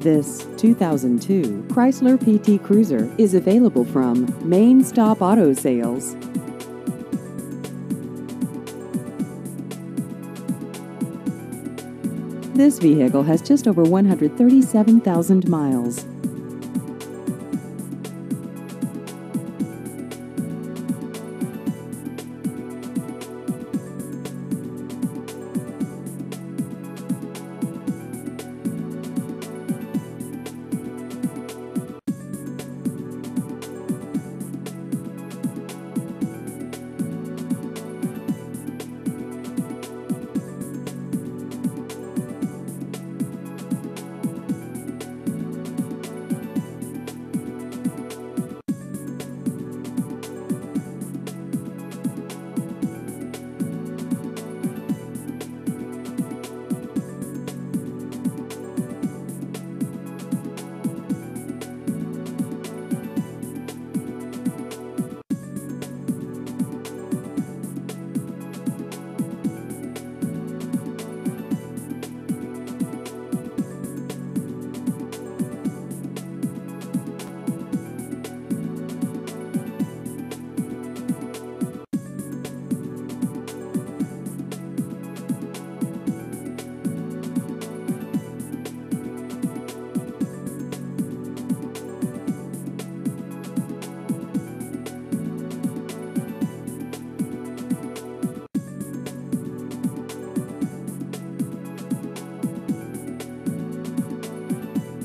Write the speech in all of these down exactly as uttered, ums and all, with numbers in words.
This two thousand two Chrysler P T Cruiser is available from Main Stop Auto Sales. This vehicle has just over one hundred thirty-seven thousand miles.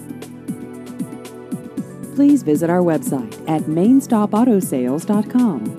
Please visit our website at main stop auto sales dot com.